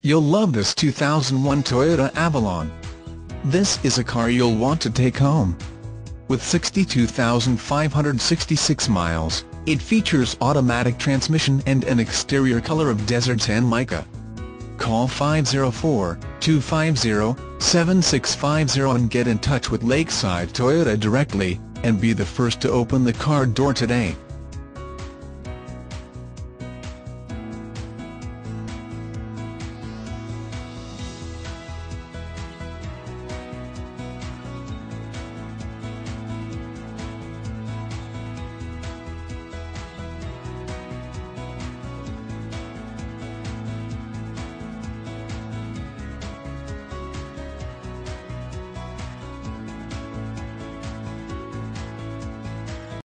You'll love this 2001 Toyota Avalon. This is a car you'll want to take home. With 62,566 miles, it features automatic transmission and an exterior color of desert tan mica. Call 504-250-7650 and get in touch with Lakeside Toyota directly, and be the first to open the car door today.